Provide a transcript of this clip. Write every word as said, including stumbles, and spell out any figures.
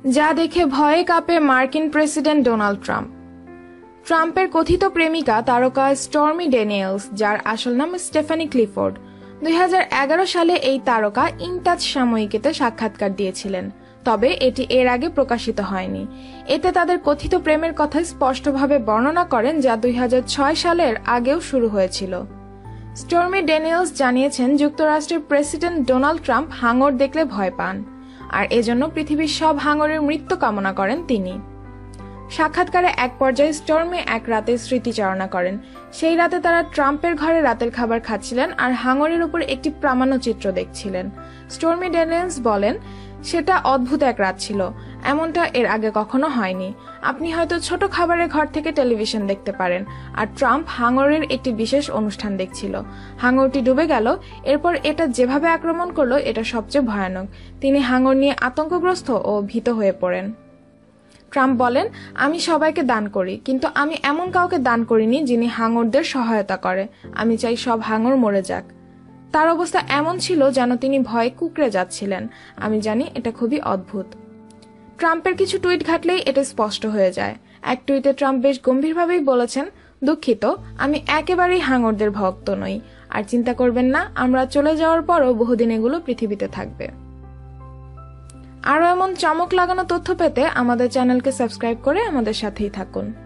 যা দেখে ভয়ে কাঁপে মার্কিন প্রেসিডেন্ট ডোনাল্ড ট্রাম্প। ট্রাম্পের কথিত প্রেমিকা তারকা স্টর্মি ড্যানিয়েলস, যার আসল নাম স্টেফানি ক্লিফোর্ড, দুই হাজার এগারো সালে এই তারকা ইন টাচ সাময়িকীতে সাক্ষাৎকার দিয়েছিলেন, তবে এটি এর আগে প্রকাশিত হয়নি। এতে তাদের কথিত প্রেমের কথা স্পষ্টভাবে বর্ণনা করেন, যা দুই হাজার ছয় সালের আগেও শুরু হয়েছিল। স্টর্মি ড্যানিয়েলস জানিয়েছেন, যুক্তরাষ্ট্রের প্রেসিডেন্ট ডোনাল্ড ট্রাম্প হাঙর দেখলে ভয় পান, আর এজন্য পৃথিবীর সব হাঙরের মৃত্যু কামনা করেন তিনি। সাক্ষাৎকারে এক পর্যায়ে স্টর্মি এক রাতের স্মৃতিচারণা করেন। সেই রাতে তারা ট্রাম্পের ঘরে রাতের খাবার খাচ্ছিলেন আর হাঙরের উপর একটি প্রামাণ্যচিত্র দেখছিলেন। স্টর্মি ড্যানিয়েলস বলেন, সেটা অদ্ভুত এক রাত ছিল, এমনটা এর আগে কখনো হয়নি। আপনি হয়তো ছোট খাবারের ঘর থেকে টেলিভিশন দেখতে পারেন, আর ট্রাম্প হাঙরের একটি বিশেষ অনুষ্ঠান দেখছিল। হাঙরটি ডুবে গেল, এরপর এটা যেভাবে আক্রমণ করলো এটা সবচেয়ে ভয়ানক। তিনি হাঙর নিয়ে আতঙ্কগ্রস্ত ও ভীত হয়ে পড়েন। ট্রাম্প বলেন, আমি সবাইকে দান করি, কিন্তু আমি এমন কাউকে দান করিনি যিনি হাঙরদের সহায়তা করে। আমি চাই সব হাঙর মরে যাক। তার অবস্থা এমন ছিল যেন তিনি ভয়ে কুঁকড়ে যাচ্ছিলেন। আমি জানি এটা খুবই অদ্ভুত। ট্রাম্পের কিছু টুইট ঘাটলেই এটা স্পষ্ট হয়ে যায়। এক টুইটে ট্রাম্প বেশ গম্ভীরভাবেই বলেছেন, দুঃখিত, আমি একেবারেই হাঙরদের ভক্ত নই, আর চিন্তা করবেন না, আমরা চলে যাওয়ার পরও বহুদিন এগুলো পৃথিবীতে থাকবে। আরও এমন চমক লাগানো তথ্য পেতে আমাদের চ্যানেলকে সাবস্ক্রাইব করে আমাদের সাথেই থাকুন।